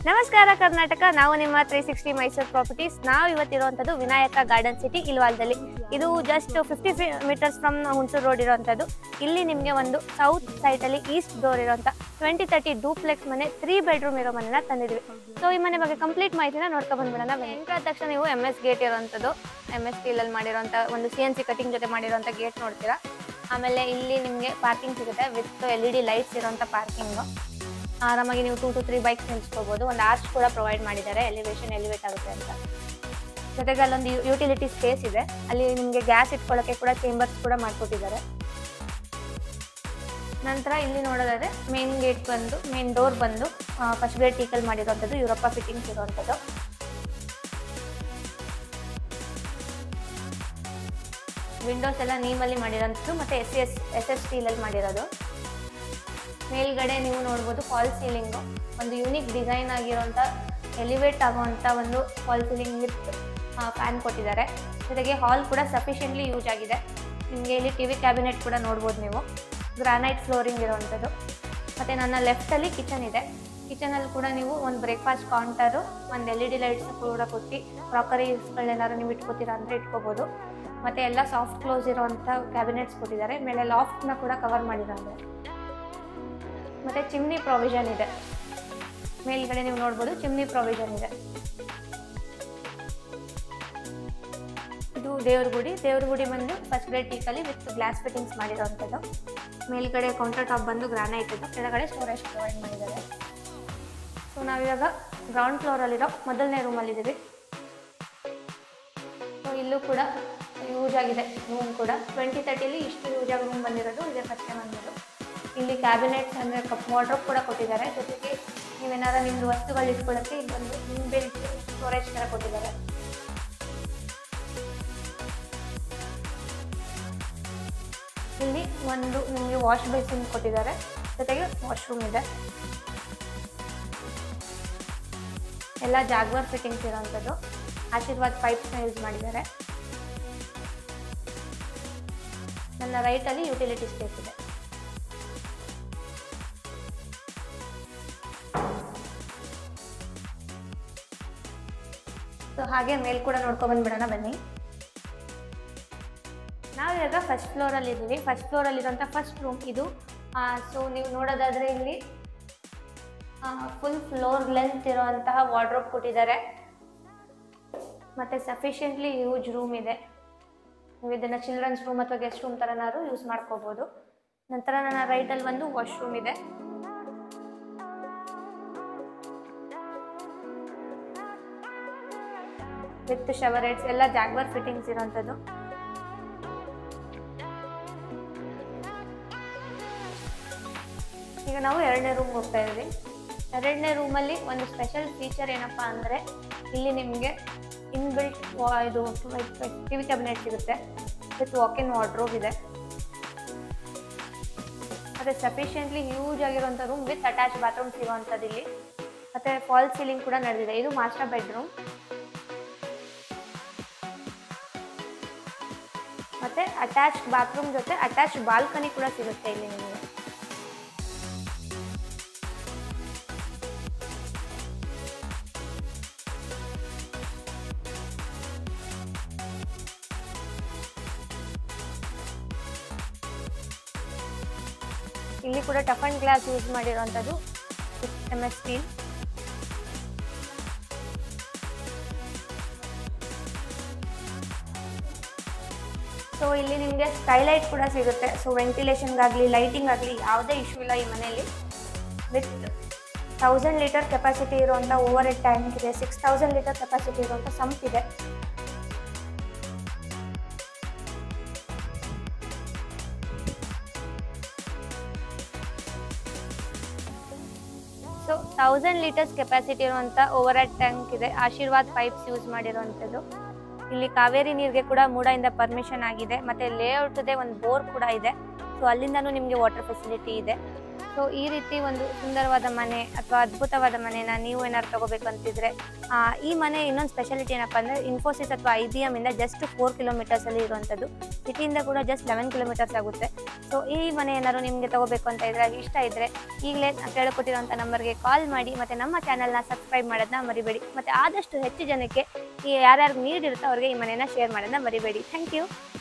ನಮಸ್ಕಾರ ಕರ್ನಾಟಕ, ನಾವು ನಿಮ್ಮ 360 ಮೈಸೂರು ಪ್ರಾಪರ್ಟೀಸ್. ನಾವು ಇವತ್ತಿರುವಂಥದ್ದು ವಿನಾಯಕ ಗಾರ್ಡನ್ ಸಿಟಿ ಇಲ್ವಾಲ್ದಲ್ಲಿ. ಇದು just 50 meters from Hunsur road ಇರುವಂಥದ್ದು. ಇಲ್ಲಿ ನಿಮಗೆ ಒಂದು ಸೌತ್ ಸೈಡಲ್ಲಿ ಈಸ್ಟ್ ಡೋರ್ ಇರುವಂಥ 2030 ಡೂಪ್ಲೆಕ್ಸ್ ಮನೆ 3 ಬೆಡ್ರೂಮ್ ಇರೋ ಮನೆನ ತಂದಿದ್ವಿ. ಸೊ ಈ ಮನೆ ಬಗ್ಗೆ ಕಂಪ್ಲೀಟ್ ಮಾಹಿತಿನ ನೋಡ್ಕೊಂಡು ಬಂದ್ಬಿಡೋಣ. ಎಂಟ್ರಾದ ತಕ್ಷಣ ನೀವು MS ಗೇಟ್ ಇರೋವಂಥದ್ದು, MS ಸ್ಟೀಲಲ್ಲಿ ಮಾಡಿರೋಂಥ ಒಂದು CNC ಕಟಿಂಗ್ ಜೊತೆ ಮಾಡಿರೋಂಥ ಗೇಟ್ ನೋಡ್ತೀರಾ. ಆಮೇಲೆ ಇಲ್ಲಿ ನಿಮಗೆ ಪಾರ್ಕಿಂಗ್ ಸಿಗುತ್ತೆ ವಿತ್ LED ಲೈಟ್ಸ್ ಇರೋಂಥ ಪಾರ್ಕಿಂಗು. ಆರಾಮಾಗಿ ನೀವು 2 to 3 ಬೈಕ್ಸ್ ನಿಲ್ಸ್ಕೋಬಹುದು. ಒಂದು ಆರ್ಚ್ ಕೂಡ ಪ್ರೊವೈಡ್ ಮಾಡಿದ್ದಾರೆ, ಎಲಿವೇಟ್ ಆಗುತ್ತೆ ಅಂತ. ಜೊತೆಗೆ ಅಲ್ಲೊಂದು ಯುಟಿಲಿಟಿ ಸ್ಪೇಸ್ ಇದೆ, ಅಲ್ಲಿ ನಿಮಗೆ ಗ್ಯಾಸ್ ಇಟ್ಕೊಳ್ಳೋಕ್ಕೆ ಕೂಡ ಚೇಂಬರ್ಸ್ ಕೂಡ ಮಾಡಿಕೊಟ್ಟಿದ್ದಾರೆ. ನಂತರ ಇಲ್ಲಿ ನೋಡೋದಾದ್ರೆ ಮೇನ್ ಡೋರ್ ಬಂದು ಫಸ್ಟ್ ಗ್ರೇಡ್ ಟೀಕಲ್ ಮಾಡಿರುವಂಥದ್ದು, ಯುರೋಪ ಫಿಟ್ಟಿಂಗ್ಸ್ ಇರುವಂಥದ್ದು. ವಿಂಡೋಸ್ ಎಲ್ಲ ನೀಮಲ್ಲಿ ಮಾಡಿರೋಂಥದ್ದು ಮತ್ತು SS ಸ್ಟೀಲಲ್ಲಿ ಮಾಡಿರೋದು. ಮೇಲ್ಗಡೆ ನೀವು ನೋಡ್ಬೋದು ಫಾಲ್ ಸೀಲಿಂಗು, ಒಂದು ಯೂನಿಕ್ ಡಿಸೈನ್ ಆಗಿರೋಂಥ ಎಲಿವೇಟ್ ಆಗುವಂಥ ಒಂದು ಫಾಲ್ ಸೀಲಿಂಗ್ ವಿತ್ ಫ್ಯಾನ್ ಕೊಟ್ಟಿದ್ದಾರೆ. ಜೊತೆಗೆ ಹಾಲ್ ಕೂಡ ಸಫಿಷಿಯೆಂಟ್ಲಿ ಯೂಸ್ ಆಗಿದೆ. ನಿಮಗೆ ಇಲ್ಲಿ TV ಕ್ಯಾಬಿನೆಟ್ ಕೂಡ ನೋಡ್ಬೋದು ನೀವು. ಗ್ರಾನೈಟ್ ಫ್ಲೋರಿಂಗ್ ಇರುವಂಥದ್ದು. ಮತ್ತು ನನ್ನ ಲೆಫ್ಟಲ್ಲಿ ಕಿಚನ್ ಇದೆ. ಕಿಚನಲ್ಲಿ ಕೂಡ ನೀವು ಒಂದು ಬ್ರೇಕ್ಫಾಸ್ಟ್ ಕೌಂಟರು, ಒಂದು LED ಲೈಟ್ಸ್ ಕೂಡ ಕೊಟ್ಟು ಕ್ರಾಕರೀಸ್ಗಳನ್ನೇನಾದ್ರು ನೀವು ಇಟ್ಕೋತೀರಾ ಅಂದರೆ ಇಟ್ಕೋಬೋದು. ಮತ್ತು ಎಲ್ಲ ಸಾಫ್ಟ್ ಕ್ಲೋಸ್ ಇರೋವಂಥ ಕ್ಯಾಬಿನೆಟ್ಸ್ ಕೊಟ್ಟಿದ್ದಾರೆ. ಮೇಲೆ ಲಾಫ್ಟ್ನ ಕೂಡ ಕವರ್ ಮಾಡಿದ್ದಾರೆ. ಮತ್ತು ಚಿಮ್ನಿ ಪ್ರಾವಿಷನ್ ಇದೆ. ಮೇಲ್ಗಡೆ ನೀವು ನೋಡ್ಬೋದು ಚಿಮ್ನಿ ಪ್ರಾವಿಷನ್ ಇದೆ. ಇದು ದೇವ್ರ ಗುಡಿ ಬಂದು ಫಸ್ಟ್ ಗ್ರೇಡ್ ಟೀಕಲ್ಲಿ ವಿತ್ ಗ್ಲಾಸ್ ಫಿಟ್ಟಿಂಗ್ಸ್ ಮಾಡಿರೋವಂಥದ್ದು. ಮೇಲ್ಗಡೆ ಕೌಂಟರ್ ಟಾಪ್ ಬಂದು ಗ್ರಾನೈಟ್ ಇದೆ, ಕೆಳಗಡೆ ಸ್ಟೋರೇಜ್ ಪ್ರೊವೈಡ್ ಮಾಡಿದ್ದಾರೆ. ಸೊ ನಾವಿವಾಗ ಗ್ರೌಂಡ್ ಫ್ಲೋರಲ್ಲಿರೋ ಮೊದಲನೇ ರೂಮಲ್ಲಿದ್ದೀವಿ. ಸೊ ಇಲ್ಲೂ ಕೂಡ ಯೂಸ್ ಆಗಿದೆ ರೂಮ್ ಕೂಡ. 2030 ಇಷ್ಟು ಯೂಸ್ ಆಗಿ ರೂಮ್ ಬಂದಿರೋದು ಇದೇ ಫಸ್ಟ್ ಟೈಮ್ ಬಂದಿರೋದು. ಇಲ್ಲಿ ಕ್ಯಾಬಿನೆಟ್ಸ್ ಅಂದರೆ ವಾರ್ಡ್ರೋಬ್ ಕೂಡ ಕೊಟ್ಟಿದ್ದಾರೆ. ಜೊತೆಗೆ ನೀವೇನಾರು ನಿಮ್ಮದು ವಸ್ತುಗಳು ಇಟ್ಕೊಳ್ಳೋಕ್ಕೆ ಇಲ್ಲೊಂದು ಇನ್ಬಿಲ್ಟ್ ಸ್ಟೋರೇಜ್ ಥರ ಕೊಟ್ಟಿದ್ದಾರೆ. ಇಲ್ಲಿ ಒಂದು ನಿಮಗೆ ವಾಶ್ ಬೇಸಿನ್ ಕೊಟ್ಟಿದ್ದಾರೆ, ಜೊತೆಗೆ ವಾಶ್ರೂಮ್ ಇದೆ. ಎಲ್ಲ ಜಾಗ್ವಾರ್ ಫಿಟ್ಟಿಂಗ್ಸ್ ಇರೋವಂಥದ್ದು. ಆಶೀರ್ವಾದ್ ಪೈಪ್ಸ್ನ ಯೂಸ್ ಮಾಡಿದ್ದಾರೆ. ನನ್ನ ರೈಟಲ್ಲಿ ಯುಟಿಲಿಟಿ ಸ್ಪೇಸ್ ಇದೆ. ಸೊ ಹಾಗೆ ಮೇಲ್ ಕೂಡ ನೋಡ್ಕೊಂಡು ಬಂದ್ಬಿಡೋಣ ಬನ್ನಿ. ನಾವು ಇವಾಗ ಫಸ್ಟ್ ಫ್ಲೋರಲ್ಲಿ ಇದ್ದೀವಿ. ಫಸ್ಟ್ ಫ್ಲೋರಲ್ಲಿರೋಂಥ ಫಸ್ಟ್ ರೂಮ್ ಇದು. ಸೊ ನೀವು ನೋಡೋದಾದರೆ ಇಲ್ಲಿ ಫುಲ್ ಫ್ಲೋರ್ ಲೆಂತ್ ಇರುವಂತಹ ವಾರ್ಡ್ರೋಬ್ ಕೊಟ್ಟಿದ್ದಾರೆ. ಮತ್ತು ಸಫಿಷಿಯೆಂಟ್ಲಿ ಯೂಜ್ ರೂಮ್ ಇದೆ. ನೀವು ಇದನ್ನು ಚಿಲ್ಡ್ರನ್ಸ್ ರೂಮ್ ಅಥವಾ ಗೆಸ್ಟ್ ರೂಮ್ ಥರನಾದ್ರು ಯೂಸ್ ಮಾಡ್ಕೋಬೋದು. ನಂತರ ನನ್ನ ರೈಟಲ್ಲಿ ಒಂದು ವಾಶ್ರೂಮ್ ಇದೆ. ವಿತ್ ಶವರ್ ಹೆಡ್ಸ್, ಎಲ್ಲ ಜಾಗ್ವಾರ್ ಫಿಟ್ಟಿಂಗ್ಸ್ ಇರೋವಂಥದ್ದು. ಈಗ ನಾವು ಎರಡನೇ ರೂಮ್ ಹೋಗ್ತಾ ಇದ್ದೀವಿ. ಎರಡನೇ ರೂಮಲ್ಲಿ ಒಂದು ಸ್ಪೆಷಲ್ ಫೀಚರ್ ಏನಪ್ಪ ಅಂದರೆ ಇಲ್ಲಿ ನಿಮಗೆ ಇನ್ಬಿಲ್ಟ್ ಇದು TV ಕ್ಯಾಬಿನೆಟ್ ಸಿಗುತ್ತೆ ವಿತ್ ವಾಕ್-ಇನ್ ವಾರ್ಡ್ರೋಬ್ ಇದೆ. ಮತ್ತು ಸಫಿಷಿಯೆಂಟ್ಲಿ ಯೂಸ್ ಆಗಿರುವಂಥ ರೂಮ್ ವಿತ್ ಅಟ್ಯಾಚ್ ಬಾತ್ರೂಮ್ ಸಿಗುವಂಥದ್ದು ಇಲ್ಲಿ. ಮತ್ತು ಫಾಲ್ ಸೀಲಿಂಗ್ ಕೂಡ ನಡೆದಿದೆ. ಇದು ಮಾಸ್ಟರ್ ಬೆಡ್ರೂಮ್. ಮತ್ತು ಅಟ್ಯಾಚ್ ಬಾತ್ರೂಮ್ ಜೊತೆ ಅಟ್ಯಾಚ್ ಬಾಲ್ಕನಿ ಕೂಡ ಸಿಗುತ್ತೆ ಇಲ್ಲಿ ನಿಮಗೆ. ಇಲ್ಲಿ ಕೂಡ ಟಫ್ ಅಂಡ್ ಗ್ಲಾಸ್ ಯೂಸ್ ಮಾಡಿರುವಂಥದ್ದು, MS ಸ್ಟೀಲ್. ಸೊ ಇಲ್ಲಿ ನಿಮಗೆ ಸ್ಕೈಲೈಟ್ ಕೂಡ ಸಿಗುತ್ತೆ. ಸೊ ವೆಂಟಿಲೇಷನ್ಗಾಗಲಿ ಲೈಟಿಂಗ್ ಆಗಲಿ ಯಾವುದೇ ಇಶ್ಯೂ ಇಲ್ಲ ಈ ಮನೆಯಲ್ಲಿ. ವಿತ್ 1000 ಲೀಟರ್ ಕೆಪಾಸಿಟಿ ಇರುವಂಥ ಓವರ್ ಹೆಡ್ ಟ್ಯಾಂಕ್ ಇದೆ. 6000 ಲೀಟರ್ ಕೆಪಾಸಿಟಿ ಇರುವಂಥ ಸಂಪ್ ಇದೆ. ಸೊ 1000 ಲೀಟರ್ಸ್ ಕೆಪಾಸಿಟಿ ಇರುವಂಥ ಓವರ್ ಹೆಡ್ ಟ್ಯಾಂಕ್ ಇದೆ. ಆಶೀರ್ವಾದ್ ಪೈಪ್ಸ್ ಯೂಸ್ ಮಾಡಿರುವಂಥದ್ದು. ಇಲ್ಲಿ ಕಾವೇರಿ ನೀರಿಗೆ ಕೂಡ ಮೂಡಾಯಿಂದ ಪರ್ಮಿಷನ್ ಆಗಿದೆ. ಮತ್ತು ಲೇಔಟ್ದೇ ಒಂದು ಬೋರ್ ಕೂಡ ಇದೆ. ಸೊ ಅಲ್ಲಿಂದನೂ ನಿಮಗೆ ವಾಟರ್ ಫೆಸಿಲಿಟಿ ಇದೆ. ಸೊ ಸೊ ಈ ರೀತಿ ಒಂದು ಸುಂದರವಾದ ಮನೆ ಅಥವಾ ಅದ್ಭುತವಾದ ಮನೆನ ನೀವು ಏನಾದ್ರು ತಗೋಬೇಕಂತಿದ್ರೆ ಈ ಮನೆ ಇನ್ನೊಂದು ಸ್ಪೆಷಾಲಿಟಿ ಏನಪ್ಪ ಅಂದರೆ ಇನ್ಫೋಸಿಸ್ ಅಥವಾ IBM ಇಂದ ಜಸ್ಟ್ 4 ಕಿಲೋಮೀಟರ್ಸಲ್ಲಿ ಇರುವಂಥದ್ದು. ಸಿಟಿಯಿಂದ ಕೂಡ ಜಸ್ಟ್ 11 ಕಿಲೋಮೀಟರ್ಸ್ ಆಗುತ್ತೆ. ಸೊ ಈ ಮನೆ ಏನಾದ್ರು ನಿಮಗೆ ತಗೋಬೇಕು ಅಂತ ಇದ್ರೆ, ಇಷ್ಟ ಇದ್ದರೆ ಈಗಲೇ ಕೇಳಿಕೊಟ್ಟಿರೋಂಥ ನಂಬರ್ಗೆ ಕಾಲ್ ಮಾಡಿ ಮತ್ತು ನಮ್ಮ ಚಾನಲ್ನ ಸಬ್ಸ್ಕ್ರೈಬ್ ಮಾಡೋದನ್ನ ಮರಿಬೇಡಿ. ಮತ್ತು ಆದಷ್ಟು ಹೆಚ್ಚು ಜನಕ್ಕೆ ಯಾರ್ಯಾರು ನೀಡ್ ಇರುತ್ತೋ ಅವ್ರಿಗೆ ಈ ಮನೆಯನ್ನು ಶೇರ್ ಮಾಡೋದನ್ನ ಮರಿಬೇಡಿ. Thank you.